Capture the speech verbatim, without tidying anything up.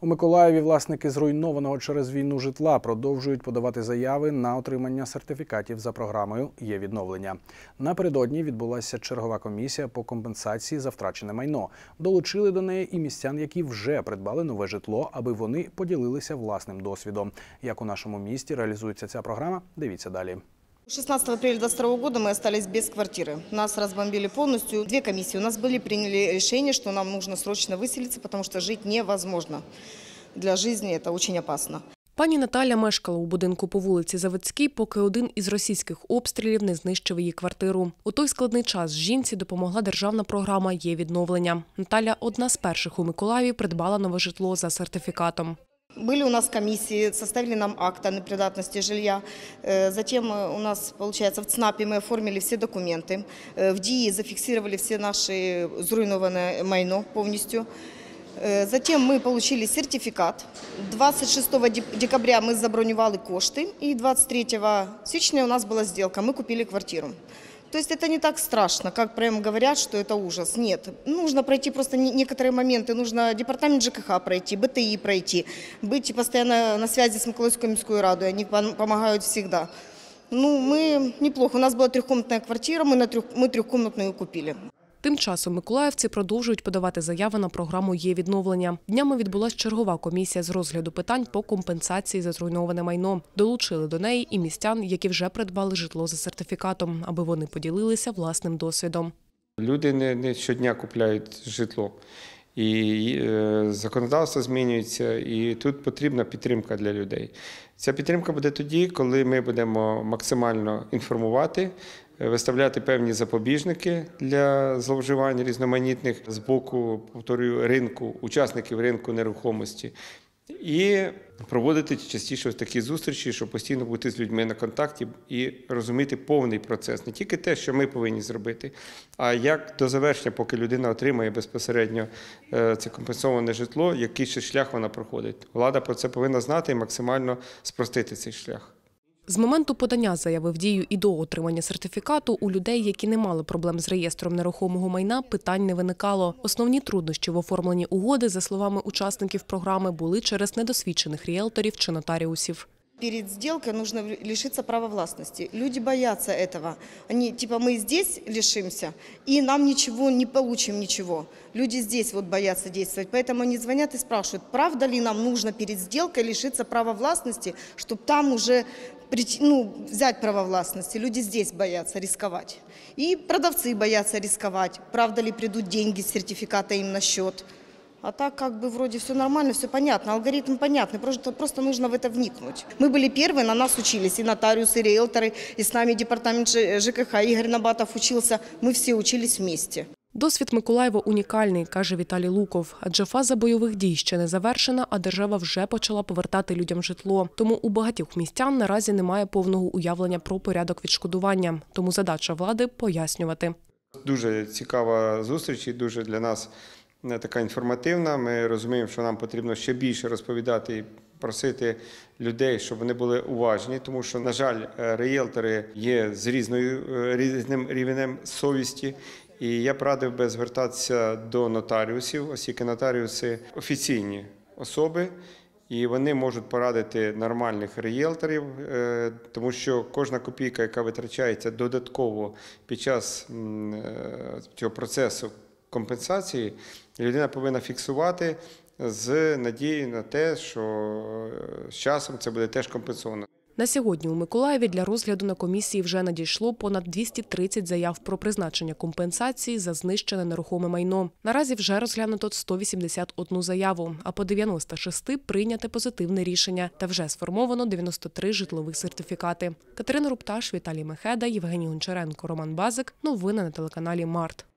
У Миколаєві власники зруйнованого через війну житла продовжують подавати заяви на отримання сертифікатів за програмою «Є відновлення». Напередодні відбулася чергова комісія по компенсації за втрачене майно. Долучили до неї і містян, які вже придбали нове житло, аби вони поділилися власним досвідом. Як у нашому місті реалізується ця програма, дивіться далі. шестнадцатого апреля две тысячи двадцать второго года мы остались без квартиры. Нас разбомбили полностью. Две комиссии у нас были, приняли решение, что нам нужно срочно выселиться, потому что жить невозможно. Для жизни это очень опасно. Пані Наталя мешкала у будинку по вулиці Заводській, поки один із російських обстрілів не знищив її квартиру. У той складний час жінці допомогла державна програма «Є відновлення». Наталя – одна з перших у Миколаєві придбала нове житло за сертифікатом. Были у нас комиссии, составили нам акт о непридатности жилья. Затем у нас, получается, в ЦНАПе мы оформили все документы. В ДИИ зафиксировали все наши зруйнованное майно полностью. Затем мы получили сертификат. двадцать шестого декабря мы забронировали кошты. И двадцать третьего січня у нас была сделка. Мы купили квартиру. То есть это не так страшно, как прямо говорят, что это ужас. Нет, нужно пройти просто некоторые моменты. Нужно департамент ЖКХ пройти, БТИ пройти, быть постоянно на связи с Миколаевской міською радой. Они помогают всегда. Ну, мы неплохо. У нас была трехкомнатная квартира, мы, на трех, мы трехкомнатную купили. Тим часом миколаївці продовжують подавати заяви на програму «Є відновлення». Днями відбулася чергова комісія з розгляду питань по компенсації за зруйноване майно. Долучили до неї і містян, які вже придбали житло за сертифікатом, аби вони поділилися власним досвідом. Люди не, не щодня купляють житло. І е, законодавство змінюється, і тут потрібна підтримка для людей. Ця підтримка буде тоді, коли ми будемо максимально інформувати, виставляти певні запобіжники для зловживань різноманітних з боку, повторюю, ринку, учасників ринку нерухомості. І проводити частіше такі зустрічі, щоб постійно бути з людьми на контакті і розуміти повний процес. Не тільки те, що ми повинні зробити, а як до завершення, поки людина отримає безпосередньо це компенсоване житло, який ще шлях вона проходить. Влада про це повинна знати і максимально спростити цей шлях. З моменту подання заяви в дію і до отримання сертифікату у людей, які не мали проблем з реєстром нерухомого майна, питань не виникало. Основні труднощі в оформленні угоди, за словами учасників програми, були через недосвідчених ріелторів чи нотаріусів. Перед сделкой нужно лишиться права властности. Люди боятся этого. Они, типа, мы здесь лишимся, и нам ничего, не получим ничего. Люди здесь вот боятся действовать. Поэтому они звонят и спрашивают, правда ли нам нужно перед сделкой лишиться права властности, чтобы там уже ну, взять право властности. Люди здесь боятся рисковать. И продавцы боятся рисковать. Правда ли придут деньги с сертификата им на счет. А так как бы вроде все нормально, все понятно, алгоритм понятный, просто, просто нужно в это вникнуть. Мы были первые, на нас учились, и нотариусы, и риэлторы, и с нами департамент ЖКХ, Игорь Набатов учился, мы все учились вместе. Досвід Миколаєва унікальний, каже Віталій Луков, адже фаза бойових дій ще не завершена, а держава вже почала повертати людям житло. Тому у багатьох містян наразі немає повного уявлення про порядок відшкодування. Тому задача влади – пояснювати. Дуже цікава зустріч і дуже для нас така інформативна. Ми розуміємо, що нам потрібно ще більше розповідати і просити людей, щоб вони були уважні, тому що, на жаль, ріелтори є з різною, різним рівнем совісті. І я б радив би звертатися до нотаріусів, оскільки нотаріуси – офіційні особи, і вони можуть порадити нормальних ріелторів, тому що кожна копійка, яка витрачається додатково під час цього процесу компенсації, людина повинна фіксувати з надією на те, що з часом це буде теж компенсовано. На сьогодні у Миколаєві для розгляду на комісії вже надійшло понад двісті тридцять заяв про призначення компенсації за знищене нерухоме майно. Наразі вже розглянуто сто вісімдесят одну заяву, а по дев'яноста шести прийняте позитивне рішення та вже сформовано дев'яносто три житлових сертифікати. Катерина Рупташ, Віталій Мехеда, Євгеній Гончаренко, Роман Базик. Новини на телеканалі Март.